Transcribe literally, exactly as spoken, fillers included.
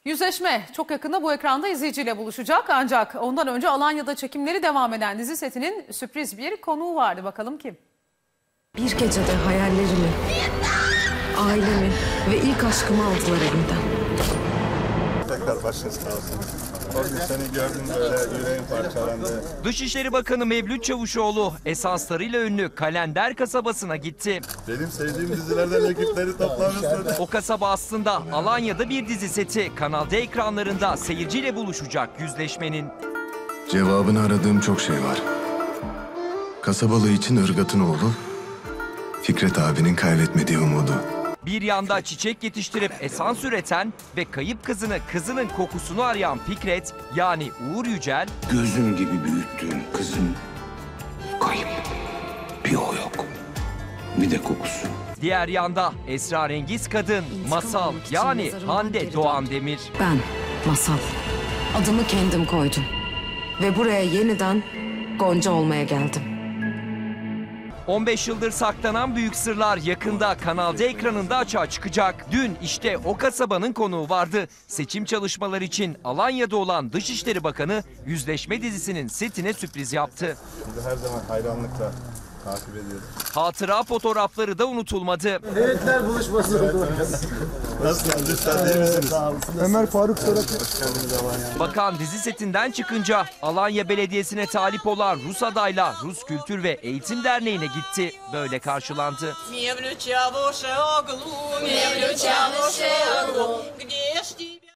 Yüzleşme çok yakında bu ekranda izleyiciyle buluşacak, ancak ondan önce Alanya'da çekimleri devam eden dizi setinin sürpriz bir konuğu vardı. Bakalım kim? Bir gecede hayallerimi, ailemi ve ilk aşkımı aldılar elimden. Tekrar başınız sağ olsun. O gün seni gördüm, böyle yüreğim parçalandı. Dışişleri Bakanı Mevlüt Çavuşoğlu esanslarıyla ünlü Kalender kasabasına gitti. Benim sevdiğim dizilerden ekipleri toplamışsın. O kasaba aslında Alanya'da bir dizi seti. Kanal D ekranlarında seyirciyle buluşacak Yüzleşme'nin. Cevabını aradığım çok şey var. Kasabalı için Irgat'ın oğlu, Fikret abinin kaybetmediği umudu. Bir yanda çiçek yetiştirip esans üreten ve kayıp kızını kızının kokusunu arayan Fikret, yani Uğur Yücel, Gözüm gibi büyüttüğüm kızım kayıp. Bir o yok. Bir de kokusu. diğer yanda esrarengiz kadın Masal, almak için yani mezarından Hande geri Doğan döndüm. Demir. Ben Masal. Adımı kendim koydum. Ve buraya yeniden Gonca olmaya geldim. on beş yıldır saklanan büyük sırlar yakında Kanal D ekranında açığa çıkacak. Dün işte o kasabanın konuğu vardı. Seçim çalışmaları için Alanya'da olan Dışişleri Bakanı Yüzleşme dizisinin setine sürpriz yaptı. Sizi her zaman hayranlıkla takip ediyoruz. Hatıra fotoğrafları da unutulmadı. Heyetler buluşması oldu. Nasılsınız? Lütfen değil misiniz? Ömer Faruk Sorak. Hoş geldiniz Alanya. Bakan dizi setinden çıkınca Alanya Belediyesi'ne talip olan Rus adayla Rus Kültür ve Eğitim Derneği'ne gitti. Böyle karşılandı. Не влюча в уши оглу, не влюча в уши оглу, где ж ти